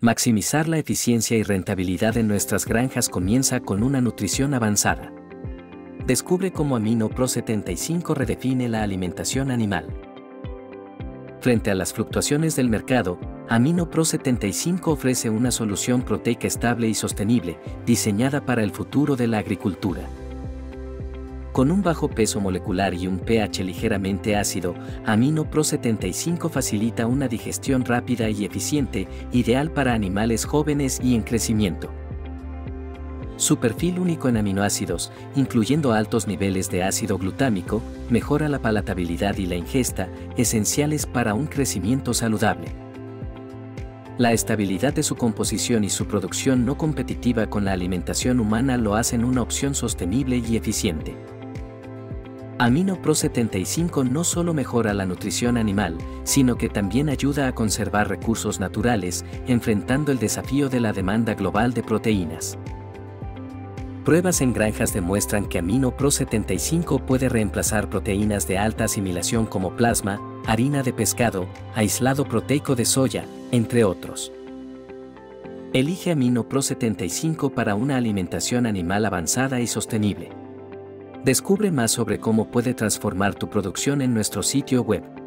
Maximizar la eficiencia y rentabilidad en nuestras granjas comienza con una nutrición avanzada. Descubre cómo Amino Pro 75 redefine la alimentación animal. Frente a las fluctuaciones del mercado, Amino Pro 75 ofrece una solución proteica estable y sostenible, diseñada para el futuro de la agricultura. Con un bajo peso molecular y un pH ligeramente ácido, Amino Pro 75 facilita una digestión rápida y eficiente, ideal para animales jóvenes y en crecimiento. Su perfil único en aminoácidos, incluyendo altos niveles de ácido glutámico, mejora la palatabilidad y la ingesta, esenciales para un crecimiento saludable. La estabilidad de su composición y su producción no competitiva con la alimentación humana lo hacen una opción sostenible y eficiente. Amino Pro 75 no solo mejora la nutrición animal, sino que también ayuda a conservar recursos naturales, enfrentando el desafío de la demanda global de proteínas. Pruebas en granjas demuestran que Amino Pro 75 puede reemplazar proteínas de alta asimilación como plasma, harina de pescado, aislado proteico de soya, entre otros. Elige Amino Pro 75 para una alimentación animal avanzada y sostenible. Descubre más sobre cómo puede transformar tu producción en nuestro sitio web.